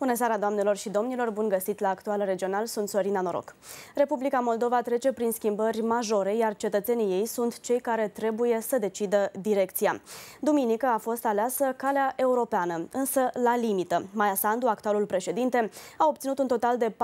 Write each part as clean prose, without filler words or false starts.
Bună seara, doamnelor și domnilor! Bun găsit la Actual Regional, sunt Sorina Noroc. Republica Moldova trece prin schimbări majore, iar cetățenii ei sunt cei care trebuie să decidă direcția. Duminică a fost aleasă calea europeană, însă la limită. Maia Sandu, actualul președinte, a obținut un total de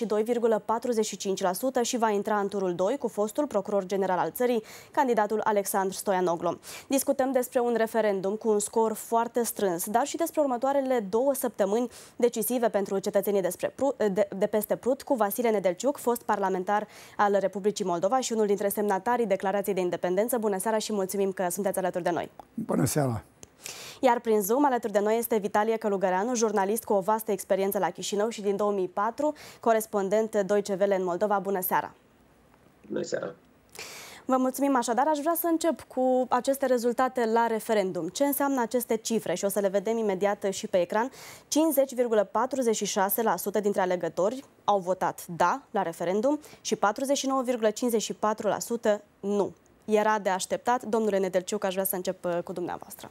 42,45% și va intra în turul 2 cu fostul procuror general al țării, candidatul Alexandru Stoianoglu. Discutăm despre un referendum cu un scor foarte strâns, dar și despre următoarele 2 săptămâni decisive pentru cetățenii de peste Prut, cu Vasile Nedelciuc, fost parlamentar al Republicii Moldova și unul dintre semnatarii Declarației de Independență. Bună seara și mulțumim că sunteți alături de noi. Bună seara! Iar prin Zoom, alături de noi este Vitalie Călugăreanu, jurnalist cu o vastă experiență la Chișinău și din 2004 corespondent Deutsche Welle în Moldova. Bună seara! Bună seara! Vă mulțumim așadar. Aș vrea să încep cu aceste rezultate la referendum. Ce înseamnă aceste cifre? Și o să le vedem imediat și pe ecran. 50,46% dintre alegători au votat da la referendum și 49,54% nu. Era de așteptat. Domnule Nedelciuc, aș vrea să încep cu dumneavoastră.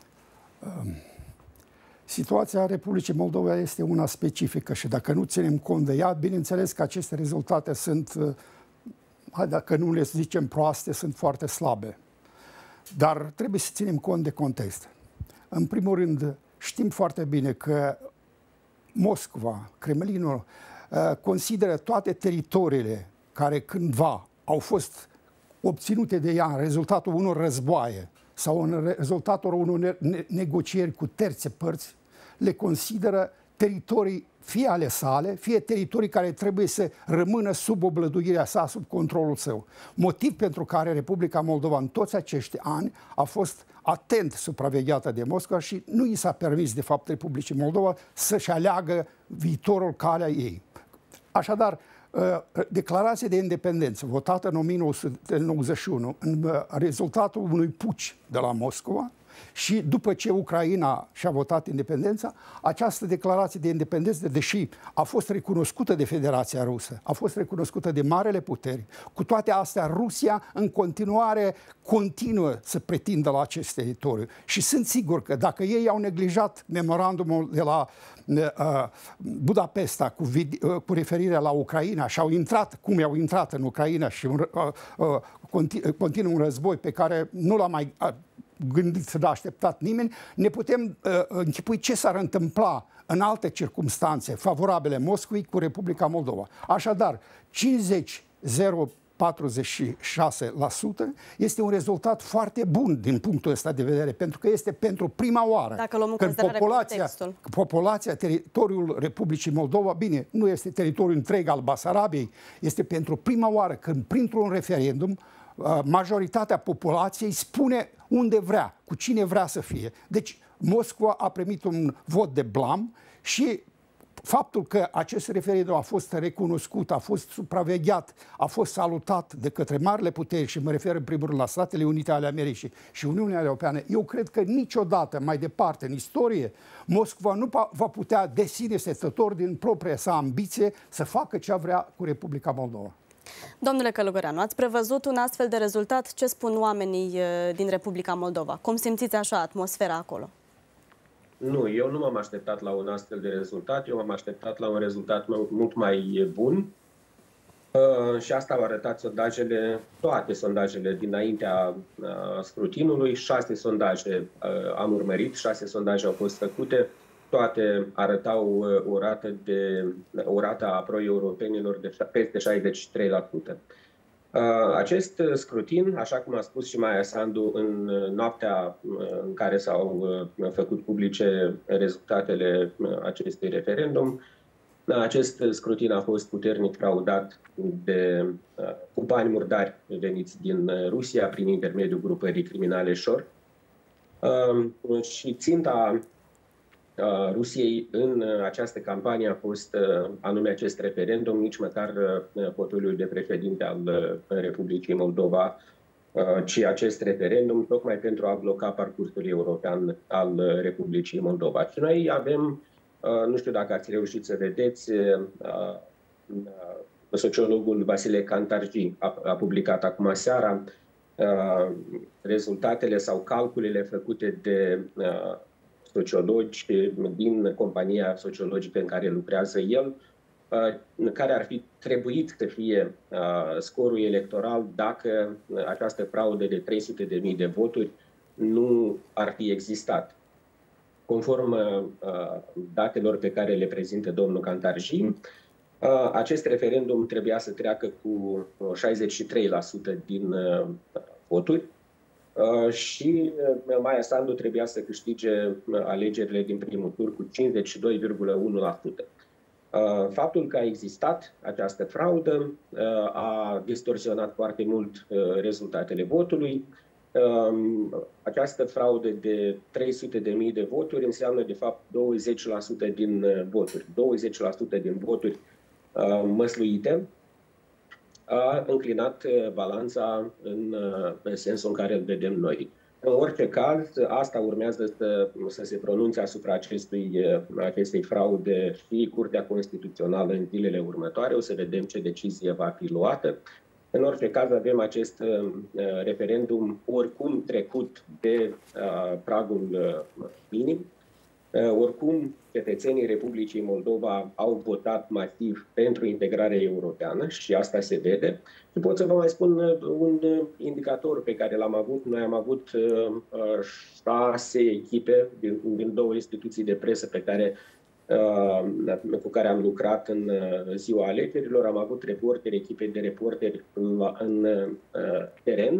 Situația Republicii Moldova este una specifică și dacă nu ținem cont de ea, bineînțeles că aceste rezultate sunt, dacă nu le zicem proaste, sunt foarte slabe. Dar trebuie să ținem cont de context. În primul rând, știm foarte bine că Moscova, Kremlinul, consideră toate teritoriile care cândva au fost obținute de ea în rezultatul unor războaie sau în rezultatul unor negocieri cu terțe părți, le consideră teritorii fie ale sale, fie teritorii care trebuie să rămână sub oblăduirea sa, sub controlul său. Motiv pentru care Republica Moldova în toți acești ani a fost atent supravegheată de Moscova și nu i s-a permis, de fapt, Republicii Moldova să-și aleagă viitorul, calea ei. Așadar, Declarația de Independență, votată în 1991, în rezultatul unui puci de la Moscova, și după ce Ucraina și-a votat independența, această declarație de independență, deși a fost recunoscută de Federația Rusă, a fost recunoscută de marele puteri, cu toate astea Rusia în continuare continuă să pretindă la acest teritoriu. Și sunt sigur că dacă ei au neglijat memorandumul de la Budapesta cu referire la Ucraina și au intrat, cum au intrat în Ucraina și continuă un război pe care nu l-a mai gândit să l-a așteptat nimeni, ne putem închipui ce s-ar întâmpla în alte circumstanțe favorabile Moscovei cu Republica Moldova. Așadar, 50,46% este un rezultat foarte bun din punctul ăsta de vedere, pentru că este pentru prima oară când populația, teritoriul Republicii Moldova, bine, nu este teritoriul întreg al Basarabiei, este pentru prima oară când, printr-un referendum, majoritatea populației spune unde vrea, cu cine vrea să fie. Deci Moscova a primit un vot de blam și faptul că acest referendum a fost recunoscut, a fost supravegheat, a fost salutat de către marile puteri, și mă refer în primul rând la Statele Unite ale Americii și Uniunea Europeană, eu cred că niciodată mai departe în istorie Moscova nu va putea de sine stătător din propria sa ambiție să facă ce vrea cu Republica Moldova. Domnule Călugăreanu, ați prevăzut un astfel de rezultat? Ce spun oamenii din Republica Moldova? Cum simțiți așa atmosfera acolo? Nu, eu nu m-am așteptat la un astfel de rezultat. Eu m-am așteptat la un rezultat mult mai bun. Și asta au arătat sondajele, toate sondajele dinaintea scrutinului. 6 sondaje am urmărit, 6 sondaje au fost făcute. Toate arătau o rată a pro-europenilor de peste 63%. Acest scrutin, așa cum a spus și Maia Sandu în noaptea în care s-au făcut publice rezultatele acestui referendum, acest scrutin a fost puternic fraudat cu bani murdari veniți din Rusia prin intermediul grupării criminale Shor. Și ținta Rusiei în această campanie a fost anume acest referendum, nici măcar fotoliul de președinte al Republicii Moldova, ci acest referendum, tocmai pentru a bloca parcursul european al Republicii Moldova. Și noi avem, nu știu dacă ați reușit să vedeți, sociologul Vasile Cantargi a publicat acum seara rezultatele sau calculele făcute de sociologi din compania sociologică în care lucrează el, care ar fi trebuit să fie scorul electoral dacă această fraudă de 300.000 de voturi nu ar fi existat. Conform datelor pe care le prezintă domnul Cantarji, acest referendum trebuia să treacă cu 63% din voturi și Maia Sandu trebuia să câștige alegerile din primul tur cu 52,1%. Faptul că a existat această fraudă a distorsionat foarte mult rezultatele votului. Această fraudă de 300.000 de voturi înseamnă, de fapt, 20% din voturi. 20% din voturi măsluite a înclinat balanța în sensul în care îl vedem noi. În orice caz, asta urmează să se pronunțe asupra acestei fraude și Curtea Constituțională în zilele următoare. O să vedem ce decizie va fi luată. În orice caz, avem acest referendum oricum trecut de pragul minim. Oricum, cetățenii Republicii Moldova au votat masiv pentru integrarea europeană și asta se vede. Și pot să vă mai spun un indicator pe care l-am avut. Noi am avut 6 echipe din 2 instituții de presă cu care am lucrat în ziua alegerilor. Am avut echipe de reporteri în teren,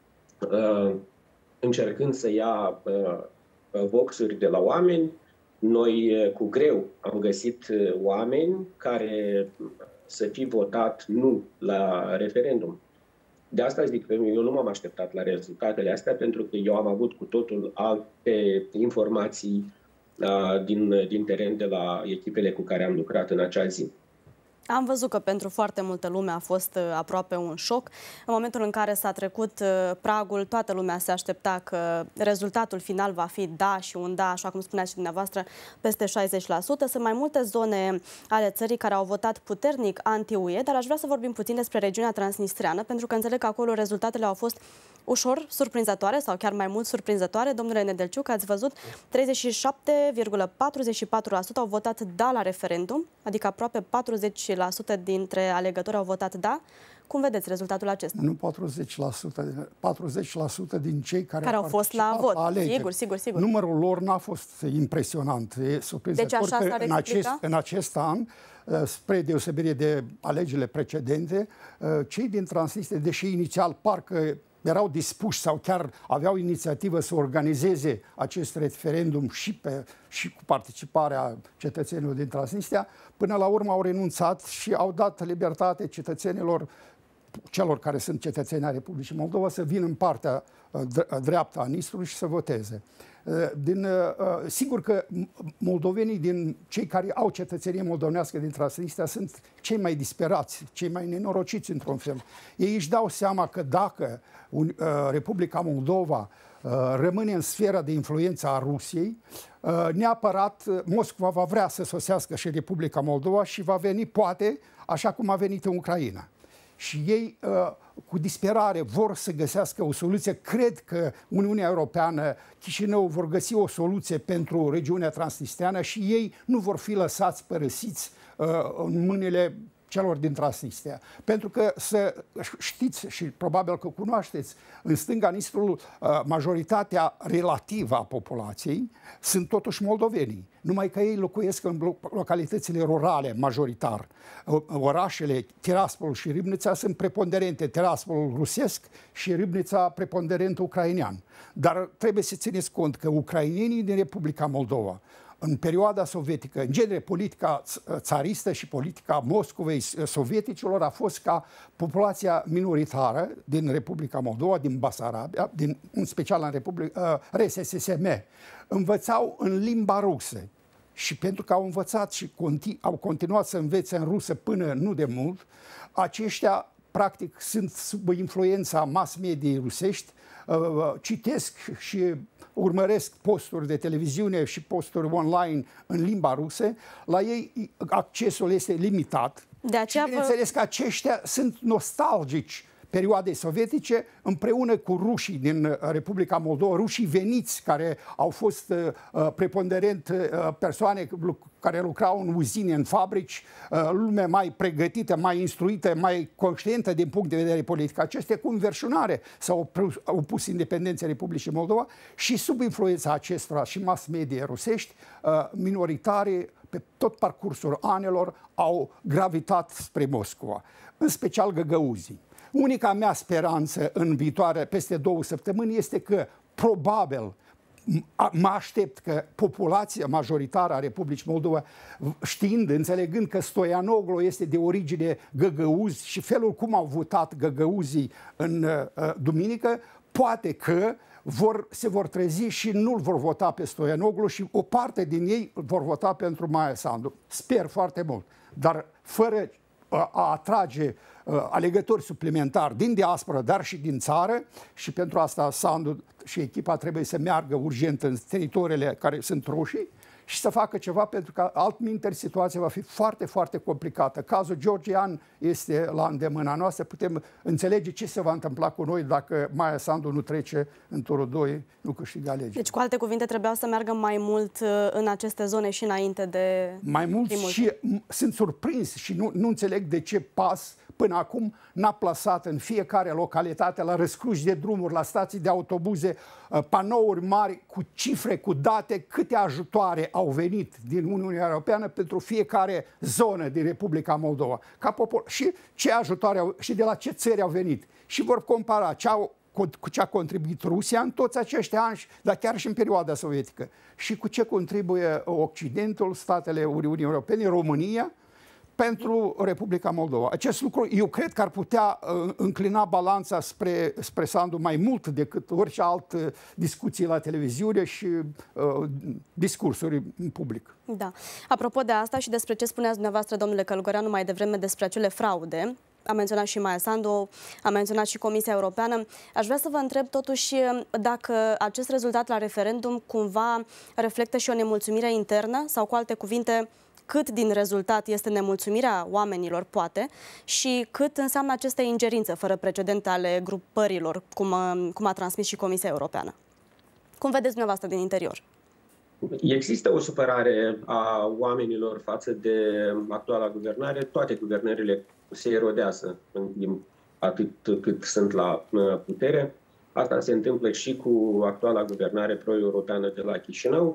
încercând să ia voxuri de la oameni. Noi cu greu am găsit oameni care să fi votat nu la referendum. De asta zic că eu nu m-am așteptat la rezultatele astea, pentru că eu am avut cu totul alte informații din teren de la echipele cu care am lucrat în acea zi. Am văzut că pentru foarte multă lume a fost aproape un șoc. În momentul în care s-a trecut pragul, toată lumea se aștepta că rezultatul final va fi da și un da, așa cum spuneați și dumneavoastră, peste 60%. Sunt mai multe zone ale țării care au votat puternic anti-UE, dar aș vrea să vorbim puțin despre regiunea transnistreană, pentru că înțeleg că acolo rezultatele au fost ușor surprinzătoare sau chiar mai mult surprinzătoare. Domnule Nedelciuc, ați văzut 37,44% au votat da la referendum, adică aproape 40% dintre alegători au votat da. Cum vedeți rezultatul acesta? Nu 40%, 40% din cei care au fost la vot. Sigur. Numărul lor n-a fost impresionant. E surprinzător că în acest an, spre deosebire de alegerile precedente, cei din Transnistria, deși inițial parcă erau dispuși sau chiar aveau inițiativă să organizeze acest referendum și cu participarea cetățenilor din Transnistria, până la urmă au renunțat și au dat libertate cetățenilor, celor care sunt cetățeni ai Republicii Moldova, să vină în partea dreaptă a Nistrului și să voteze. Sigur că moldovenii, din cei care au cetățenie moldovenească din Transnistria, sunt cei mai disperați, cei mai nenorociți într-un fel. Ei își dau seama că dacă Republica Moldova rămâne în sfera de influență a Rusiei, neapărat Moscova va vrea să sosească și Republica Moldova și va veni, poate, așa cum a venit în Ucraina. Și ei, cu disperare, vor să găsească o soluție. Cred că Uniunea Europeană, Chișinău, vor găsi o soluție pentru regiunea transnistreană și ei nu vor fi lăsați părăsiți în mâinile celor din Transnistria. Pentru că să știți și probabil că cunoașteți, în stânga Nistrului majoritatea relativă a populației sunt totuși moldovenii. Numai că ei locuiesc în localitățile rurale majoritar. Orașele Tiraspol și Râbnița sunt preponderente, Tiraspolul rusesc și Râbnița preponderent ucrainean. Dar trebuie să țineți cont că ucrainenii din Republica Moldova, în perioada sovietică, în genere, politica țaristă și politica Moscovei sovieticilor a fost ca populația minoritară din Republica Moldova, din Basarabia, în special în RSSM, învățau în limba rusă. Și pentru că au învățat și au continuat să învețe în rusă până nu de mult, aceștia practic sunt sub influența mass mediei rusești, citesc și urmăresc posturi de televiziune și posturi online în limba rusă. La ei accesul este limitat. De aceea și bineînțeles că aceștia sunt nostalgici perioadei sovietice, împreună cu rușii din Republica Moldova, rușii veniți care au fost preponderent persoane care lucrau în uzine, în fabrici, lume mai pregătită, mai instruită, mai conștientă din punct de vedere politic. Aceste conversionare s-au opus independenței Republicii Moldova și sub influența acestora și mass media rusești, minoritari pe tot parcursul anilor au gravitat spre Moscova, în special găgăuzii. Unica mea speranță în viitoare, peste 2 săptămâni, este că probabil mă aștept că populația majoritară a Republicii Moldova, știind, înțelegând că Stoianoglu este de origine găgăuz și felul cum au votat găgăuzii în duminică, poate că se vor trezi și nu-l vor vota pe Stoianoglu și o parte din ei vor vota pentru Maia Sandu. Sper foarte mult, dar fără a atrage alegători suplimentari din diaspora, dar și din țară, și pentru asta Sandu și echipa trebuie să meargă urgent în teritoriile care sunt roșii și să facă ceva, pentru că altminteri situația va fi foarte, foarte complicată. Cazul Georgian este la îndemâna noastră. Putem înțelege ce se va întâmpla cu noi dacă Maia Sandu nu trece în turul 2, nu câștigă alegerile. Deci, cu alte cuvinte, trebuiau să meargă mai mult în aceste zone și înainte de mai mult și sunt surprins și nu înțeleg de ce PAS până acum n-a plasat în fiecare localitate, la răscruci de drumuri, la stații de autobuze, panouri mari cu cifre, cu date, câte ajutoare au venit din Uniunea Europeană pentru fiecare zonă din Republica Moldova. Și ce ajutoare și de la ce țări au venit. Și vor compara cu ce a contribuit Rusia în toți acești ani, dar chiar și în perioada sovietică. Și cu ce contribuie Occidentul, statele Uniunii Europene, România, pentru Republica Moldova. Acest lucru, eu cred că ar putea înclina balanța spre Sandu mai mult decât orice altă discuție la televiziune și discursuri în public. Da. Apropo de asta și despre ce spuneați dumneavoastră, domnule Călugăreanu, mai devreme despre acele fraude, a menționat și Maia Sandu, a menționat și Comisia Europeană. Aș vrea să vă întreb totuși dacă acest rezultat la referendum cumva reflectă și o nemulțumire internă sau, cu alte cuvinte, cât din rezultat este nemulțumirea oamenilor, poate, și cât înseamnă aceste ingerințe fără precedent ale grupărilor, cum a transmis și Comisia Europeană. Cum vedeți dumneavoastră din interior? Există o supărare a oamenilor față de actuala guvernare. Toate guvernările se erodează atât cât sunt la putere. Asta se întâmplă și cu actuala guvernare pro-europeană de la Chișinău.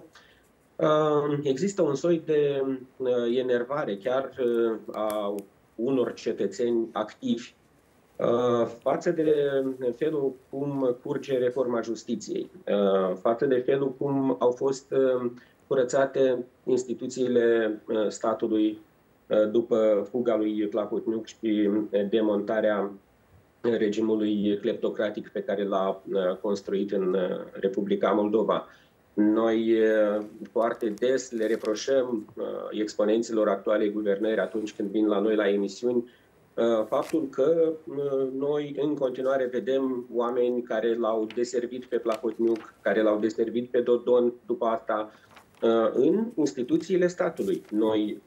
Există un soi de enervare chiar a unor cetățeni activi față de felul cum curge reforma justiției, față de felul cum au fost curățate instituțiile statului după fuga lui Plahotniuc și demontarea regimului cleptocratic pe care l-a construit în Republica Moldova. Noi foarte des le reproșăm exponenților actualei guvernări atunci când vin la noi la emisiuni faptul că noi în continuare vedem oameni care l-au deservit pe Plahotniuc, care l-au deservit pe Dodon după asta în instituțiile statului. Noi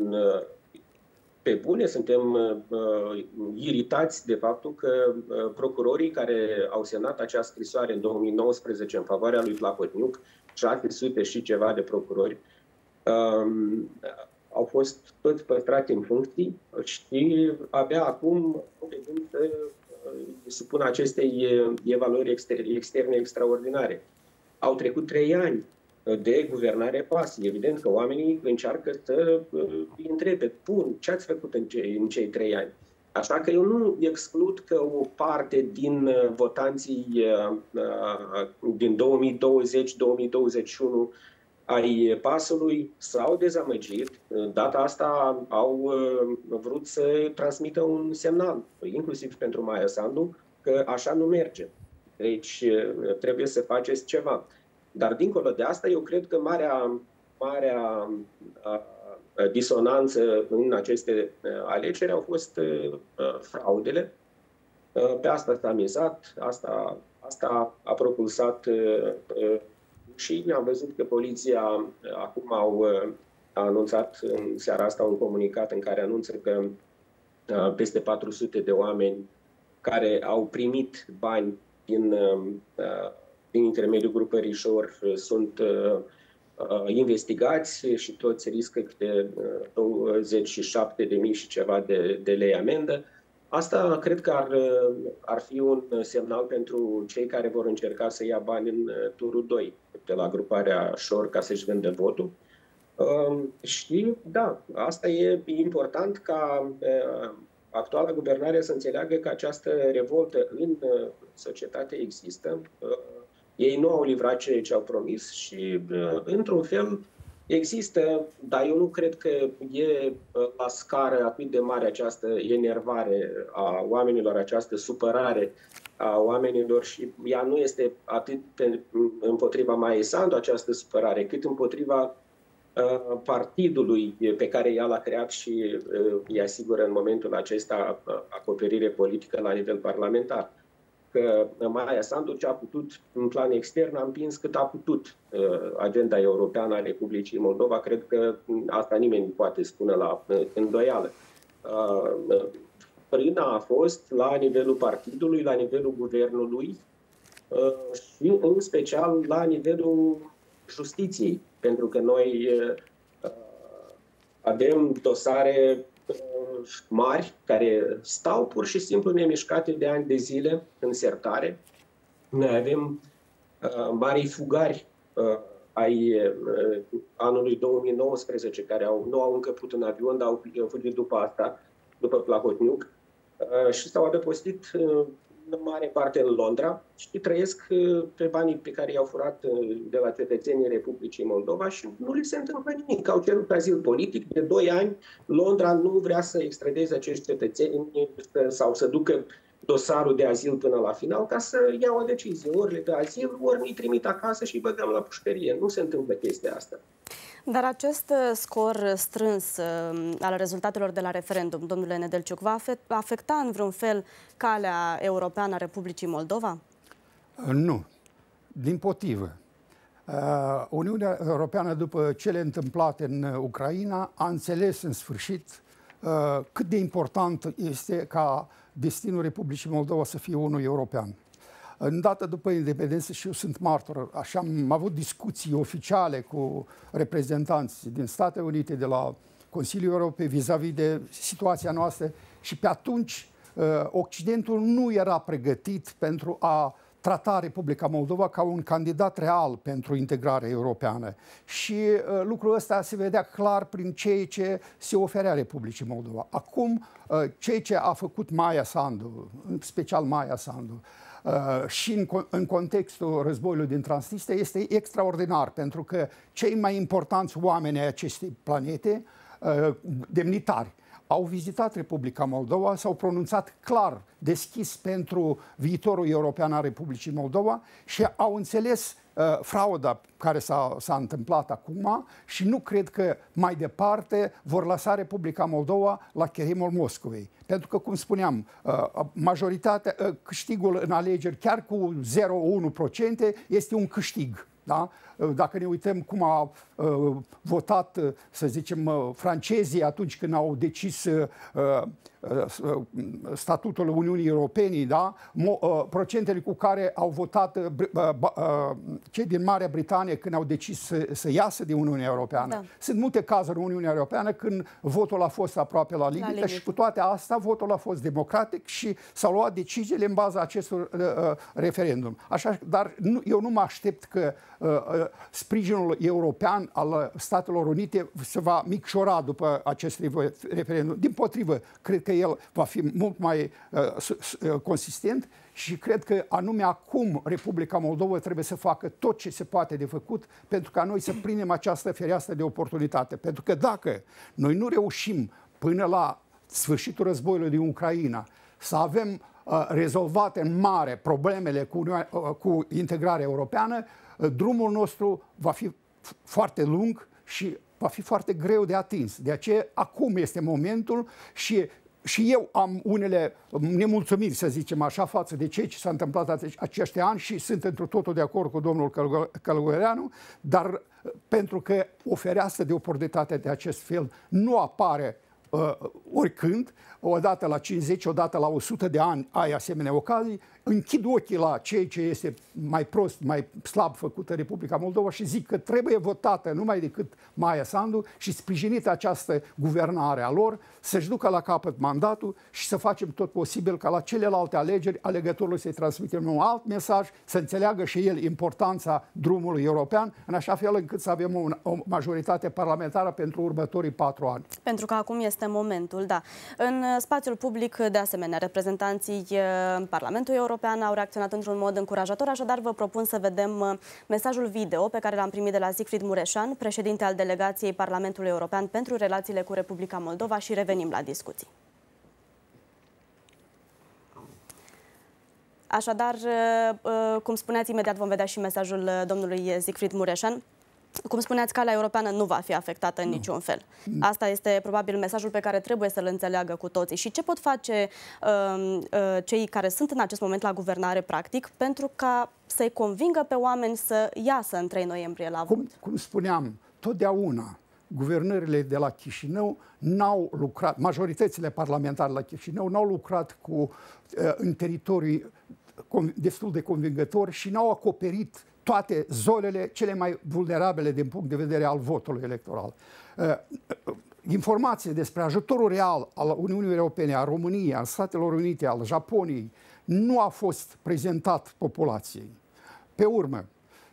pe bune suntem iritați de faptul că procurorii care au semnat acea scrisoare în 2019 în favoarea lui Plahotniuc, 600 și ceva de procurori, au fost toți păstrați în funcții și abia acum au de gând să supun acestei evaluări externe extraordinare. Au trecut 3 ani de guvernare PAS. Evident că oamenii încearcă să îi întrebe, bun, ce ați făcut în cei 3 ani? Așa că eu nu exclud că o parte din votanții din 2020-2021 ai PAS-ului s-au dezamăgit. Data asta au vrut să transmită un semnal, inclusiv pentru Maia Sandu, că așa nu merge. Deci trebuie să faceți ceva. Dar dincolo de asta, eu cred că marea disonanță în aceste alegeri au fost fraudele. Pe asta s-a mizat, asta a propulsat și am văzut că poliția acum a anunțat în seara asta un comunicat în care anunță că peste 400 de oameni care au primit bani din intermediul grupării Shore sunt investigați și toți riscă câte 27.000 și ceva de lei amendă. Asta cred că ar fi un semnal pentru cei care vor încerca să ia bani în turul 2 de la gruparea Shore ca să-și vândă votul. Și da, asta e important ca actuala guvernare să înțeleagă că această revoltă în societate există. Ei nu au livrat ce au promis și, într-un fel, există, dar eu nu cred că e la scară atât de mare această enervare a oamenilor, această supărare a oamenilor și ea nu este atât împotriva Maiei Sandu această supărare, cât împotriva partidului pe care ea l-a creat și îi asigură în momentul acesta acoperire politică la nivel parlamentar. Că Maia Sandu ce a putut în plan extern a împins cât a putut agenda europeană a Republicii Moldova. Cred că asta nimeni nu poate spune la îndoială. Frâna a fost la nivelul partidului, la nivelul guvernului și în special la nivelul justiției. Pentru că noi avem dosare mari care stau pur și simplu nemișcate de ani de zile în sertare. Noi avem mari fugari ai anului 2019 care nu au încăput în avion, dar au fugit după asta, după Plahotniuc și s-au adăpostit în mare parte în Londra și trăiesc pe banii pe care i-au furat de la cetățenii Republicii Moldova și nu li se întâmplă nimic. Au cerut azil politic de 2 ani. Londra nu vrea să extradeze acești cetățeni sau să ducă dosarul de azil până la final ca să ia o decizie. Ori le dă azil, ori îi trimit acasă și îi băgăm la pușcărie. Nu se întâmplă chestia asta. Dar acest scor strâns al rezultatelor de la referendum, domnule Nedelciuc, va afecta în vreun fel calea europeană a Republicii Moldova? Nu. Dimpotrivă. Uniunea Europeană, după cele întâmplate în Ucraina, a înțeles în sfârșit cât de important este ca destinul Republicii Moldova să fie unul european. Îndată după independență, și eu sunt martor, așa am avut discuții oficiale cu reprezentanți din Statele Unite, de la Consiliul Europei, vis-a-vis de situația noastră și pe atunci Occidentul nu era pregătit pentru a trata Republica Moldova ca un candidat real pentru integrare europeană. Și lucrul ăsta se vedea clar prin ceea ce se oferea Republicii Moldova. Acum, ceea ce a făcut Maia Sandu, în special Maia Sandu, și în contextul războiului din Transnistria este extraordinar, pentru că cei mai importanți oameni ai acestei planete, demnitari, au vizitat Republica Moldova, s-au pronunțat clar, deschis pentru viitorul european al Republicii Moldova și au înțeles frauda care s-a întâmplat acum și nu cred că mai departe vor lăsa Republica Moldova la cheremul Moscovei. Pentru că, cum spuneam, majoritatea, câștigul în alegeri, chiar cu 0,1%, este un câștig. Da? Dacă ne uităm cum au votat, să zicem, francezii atunci când au decis statutul Uniunii Europene, da? Procentele cu care au votat cei din Marea Britanie când au decis să iasă din Uniunea Europeană. Da. Sunt multe cazuri în Uniunea Europeană când votul a fost aproape la limită și cu toate astea votul a fost democratic și s-au luat deciziile în baza acestor referendum. Așa, dar eu nu mă aștept că sprijinul european al Statelor Unite se va micșora după acest referendum. Dimpotrivă, cred că el va fi mult mai consistent și cred că anume acum Republica Moldova trebuie să facă tot ce se poate de făcut pentru ca noi să prindem această fereastră de oportunitate. Pentru că dacă noi nu reușim până la sfârșitul războiului din Ucraina să avem rezolvate în mare problemele cu integrarea europeană, drumul nostru va fi foarte lung și va fi foarte greu de atins. De aceea, acum este momentul și eu am unele nemulțumiri, să zicem așa, față de ceea ce s-a întâmplat acești ani și sunt întru totul de acord cu domnul Călugăreanu, dar pentru că o fereastră de oportunitate de acest fel nu apare oricând, odată la 50, odată la 100 de ani ai asemenea ocazii, închid ochii la ceea ce este mai prost, mai slab făcută Republica Moldova și zic că trebuie votată numai decât Maia Sandu și sprijinită această guvernare a lor, să-și ducă la capăt mandatul și să facem tot posibil ca la celelalte alegeri alegătorului să-i transmitem un alt mesaj, să înțeleagă și el importanța drumului european, în așa fel încât să avem o majoritate parlamentară pentru următorii 4 ani. Pentru că acum este momentul, da. În spațiul public, de asemenea, reprezentanții Parlamentului European au reacționat într-un mod încurajator, așadar vă propun să vedem mesajul video pe care l-am primit de la Siegfried Mureșan, președinte al delegației Parlamentului European pentru relațiile cu Republica Moldova, și revenim la discuții. Așadar, cum spuneați, imediat vom vedea și mesajul domnului Siegfried Mureșan. Cum spuneați, calea europeană nu va fi afectată în niciun fel. Asta este probabil mesajul pe care trebuie să-l înțeleagă cu toții. Și ce pot face cei care sunt în acest moment la guvernare, practic, pentru ca să-i convingă pe oameni să iasă în 3 noiembrie la vot? Cum spuneam, totdeauna guvernările de la Chișinău n-au lucrat, majoritățile parlamentare la Chișinău n-au lucrat în teritorii destul de convingători și n-au acoperit toate zonele cele mai vulnerabile din punct de vedere al votului electoral. Informații despre ajutorul real al Uniunii Europene, a României, al Statelor Unite, al Japoniei, nu a fost prezentat populației. Pe urmă,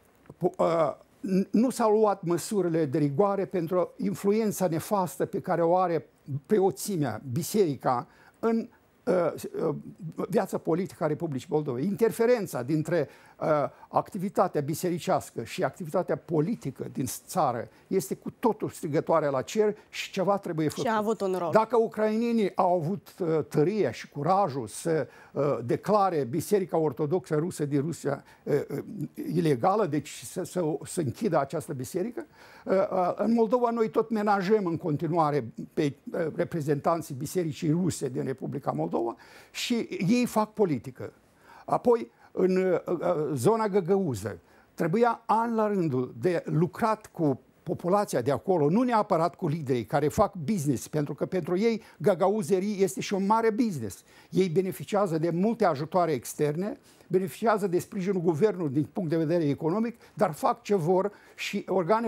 nu s-au luat măsurile de rigoare pentru influența nefastă pe care o are preoțimea, biserica, în viața politică a Republicii Moldova. Interferența dintre activitatea bisericească și activitatea politică din țară este cu totul strigătoare la cer și ceva trebuie făcut. Și a avut un rol. Dacă ucrainenii au avut tăria și curajul să declare Biserica Ortodoxă Rusă din Rusia ilegală, deci să închidă această biserică, în Moldova noi tot menajăm în continuare pe reprezentanții Bisericii Ruse din Republica Moldova și ei fac politică. Apoi, în zona găgăuză, trebuia an la rândul de lucrat cu populația de acolo, nu neapărat cu liderii care fac business, pentru că pentru ei găgăuzerii este și un mare business. Ei beneficiază de multe ajutoare externe, beneficiază de sprijinul guvernului din punct de vedere economic, dar fac ce vor și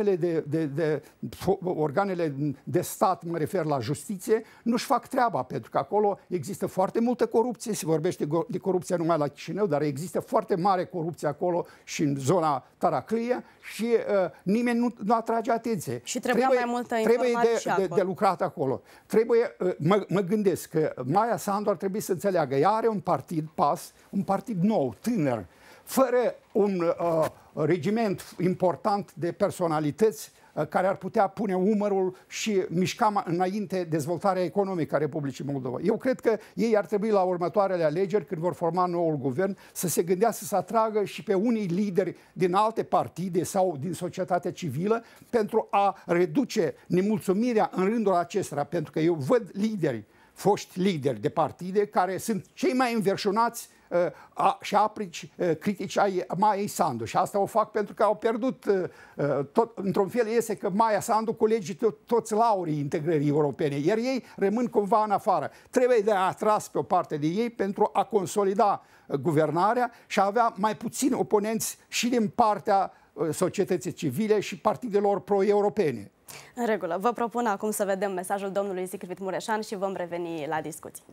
organele de stat, mă refer la justiție, nu-și fac treaba, pentru că acolo există foarte multă corupție, se vorbește de corupție numai la Chișinău, dar există foarte mare corupție acolo și în zona Taraclia și nimeni nu atrage atenție. Și trebuie mai multă informație de lucrat acolo. Trebuie, mă gândesc că Maia Sandu ar trebui să înțeleagă, ea are un partid, PAS, un partid nou, tânăr, fără un regiment important de personalități care ar putea pune umărul și mișca înainte dezvoltarea economică a Republicii Moldova. Eu cred că ei ar trebui la următoarele alegeri, când vor forma noul guvern, să se gândească să atragă și pe unii lideri din alte partide sau din societatea civilă pentru a reduce nemulțumirea în rândul acestora, pentru că eu văd lideri, foști lideri de partide, care sunt cei mai înverșunați și aprici critici ai Maiei Sandu. Și asta o fac pentru că au pierdut, într-un fel iese că Maia Sandu culege toți laurii integrării europene, iar ei rămân cumva în afară. Trebuie de atras pe o parte de ei pentru a consolida guvernarea și a avea mai puțini oponenți și din partea societății civile și partidelor pro-europene. În regulă. Vă propun acum să vedem mesajul domnului Siegfried Mureșan și vom reveni la discuții.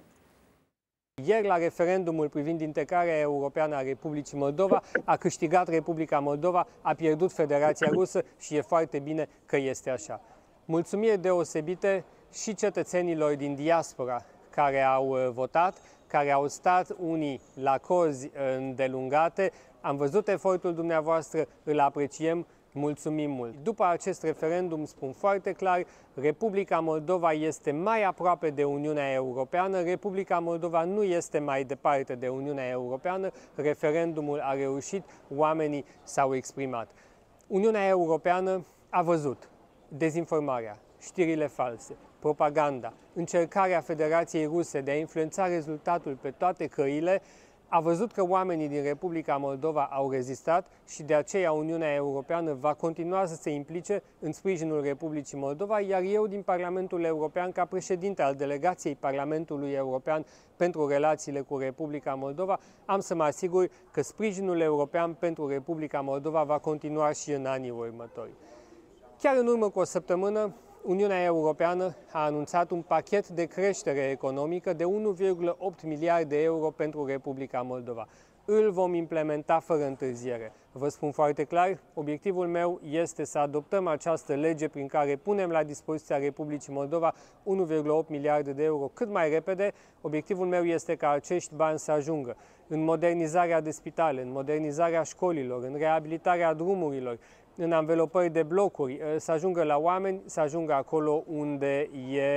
Ieri, la referendumul privind integrarea europeană a Republicii Moldova, a câștigat Republica Moldova, a pierdut Federația Rusă și e foarte bine că este așa. Mulțumiri deosebite și cetățenilor din diaspora care au votat, care au stat unii la cozi îndelungate. Am văzut efortul dumneavoastră, îl apreciem. Mulțumim mult! După acest referendum spun foarte clar, Republica Moldova este mai aproape de Uniunea Europeană, Republica Moldova nu este mai departe de Uniunea Europeană, referendumul a reușit, oamenii s-au exprimat. Uniunea Europeană a văzut dezinformarea, știrile false, propaganda, încercarea Federației Ruse de a influența rezultatul pe toate căile, a văzut că oamenii din Republica Moldova au rezistat și de aceea Uniunea Europeană va continua să se implice în sprijinul Republicii Moldova, iar eu din Parlamentul European, ca președinte al delegației Parlamentului European pentru relațiile cu Republica Moldova, am să mă asigur că sprijinul european pentru Republica Moldova va continua și în anii următori. Chiar în urmă cu o săptămână, Uniunea Europeană a anunțat un pachet de creștere economică de 1,8 miliarde de euro pentru Republica Moldova. Îl vom implementa fără întârziere. Vă spun foarte clar, obiectivul meu este să adoptăm această lege prin care punem la dispoziția Republicii Moldova 1,8 miliarde de euro cât mai repede. Obiectivul meu este ca acești bani să ajungă în modernizarea de spitale, în modernizarea școlilor, în reabilitarea drumurilor, în anvelopări de blocuri, să ajungă la oameni, să ajungă acolo unde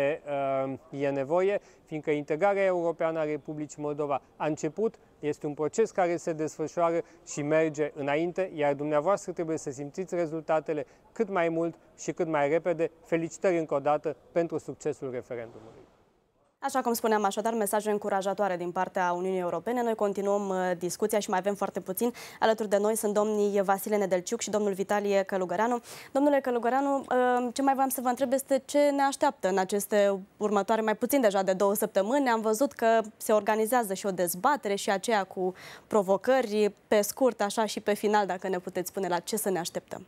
e nevoie, fiindcă integrarea europeană a Republicii Moldova a început, este un proces care se desfășoară și merge înainte, iar dumneavoastră trebuie să simțiți rezultatele cât mai mult și cât mai repede. Felicitări încă o dată pentru succesul referendumului. Așa cum spuneam, așadar, mesaje încurajatoare din partea Uniunii Europene. Noi continuăm discuția și mai avem foarte puțin. Alături de noi sunt domnii Vasile Nedelciuc și domnul Vitalie Călugăreanu. Domnule Călugăreanu, ce mai vreau să vă întreb este ce ne așteaptă în aceste următoare, mai puțin deja de 2 săptămâni. Am văzut că se organizează și o dezbatere și aceea cu provocări, pe scurt, așa și pe final, dacă ne puteți spune la ce să ne așteptăm.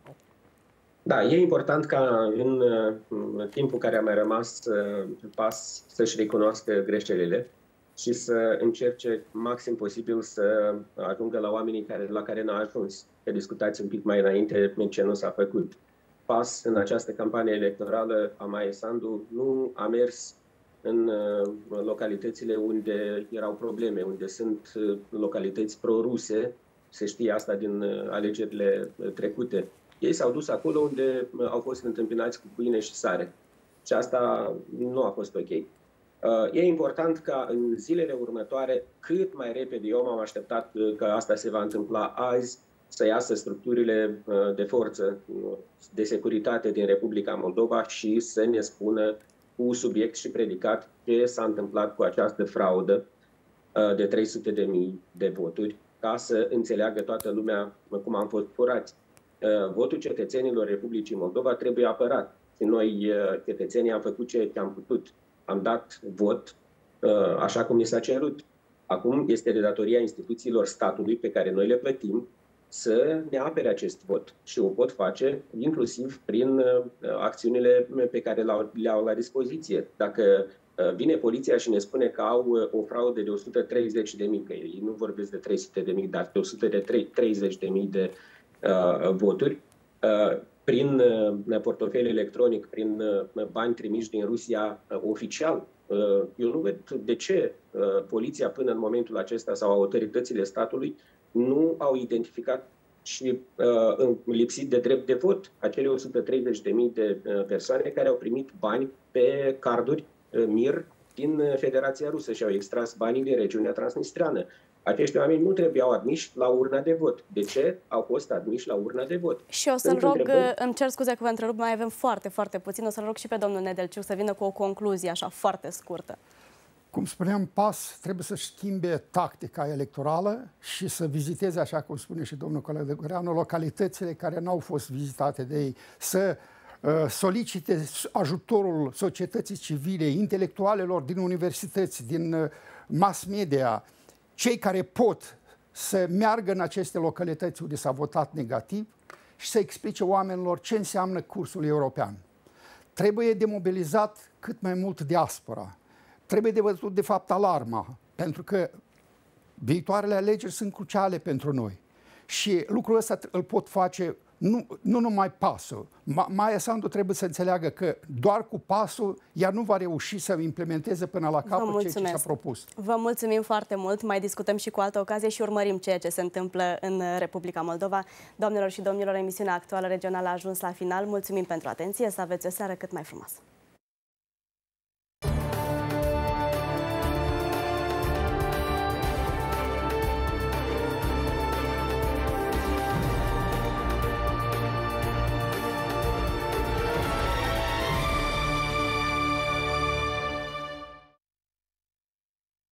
Da, e important ca în timpul care a mai rămas PAS să-și recunoască greșelile și să încerce maxim posibil să ajungă la oamenii la care n-a ajuns. Că discutați un pic mai înainte ce nu s-a făcut. PAS în această campanie electorală a Maiei Sandu nu a mers în localitățile unde erau probleme, unde sunt localități pro-ruse, se știe asta din alegerile trecute. Ei s-au dus acolo unde au fost întâmpinați cu pâine și sare. Și asta nu a fost ok. E important ca în zilele următoare, cât mai repede, eu m-am așteptat că asta se va întâmpla azi, să iasă structurile de forță, de securitate din Republica Moldova și să ne spună cu subiect și predicat ce s-a întâmplat cu această fraudă de 300.000 de voturi, ca să înțeleagă toată lumea cum am fost furați. Votul cetățenilor Republicii Moldova trebuie apărat. Și noi, cetățenii, am făcut ce am putut. Am dat vot așa cum ni s-a cerut. Acum este de datoria instituțiilor statului pe care noi le plătim să ne apere acest vot. Și o pot face inclusiv prin acțiunile pe care le au la dispoziție. Dacă vine poliția și ne spune că au o fraudă de 130.000, că ei nu vorbesc de 300.000, dar de 130.000 de voturi, prin portofel electronic, prin bani trimiși din Rusia oficial. Eu nu văd de ce poliția până în momentul acesta sau autoritățile statului nu au identificat și lipsit de drept de vot acele 130.000 de persoane care au primit bani pe carduri MIR din Federația Rusă și au extras banii din regiunea transnistreană. Acești oameni nu trebuiau admiși la urna de vot. De ce au fost admiși la urna de vot? Și o să-l rog, îmi cer scuze că vă întrerup, mai avem foarte, foarte puțin. O să-l rog și pe domnul Nedelciuc să vină cu o concluzie așa foarte scurtă. Cum spuneam, PAS trebuie să schimbe tactica electorală și să viziteze, așa cum spune și domnul Călugăreanu, localitățile care n-au fost vizitate de ei, să solicite ajutorul societății civile, intelectualelor din universități, din mass media, cei care pot să meargă în aceste localități unde s-a votat negativ și să explice oamenilor ce înseamnă cursul european. Trebuie demobilizat cât mai mult diaspora. Trebuie de văzut, de fapt, alarma, pentru că viitoarele alegeri sunt cruciale pentru noi. Și lucrul ăsta îl pot face nu numai PAS-ul. Maia Sandu trebuie să înțeleagă că doar cu PAS-ul ea nu va reuși să implementeze până la capăt ceea ce s-a propus. Vă mulțumim foarte mult. Mai discutăm și cu altă ocazie și urmărim ceea ce se întâmplă în Republica Moldova. Doamnelor și domnilor, emisiunea actuală regională a ajuns la final. Mulțumim pentru atenție. Să aveți o seară cât mai frumoasă.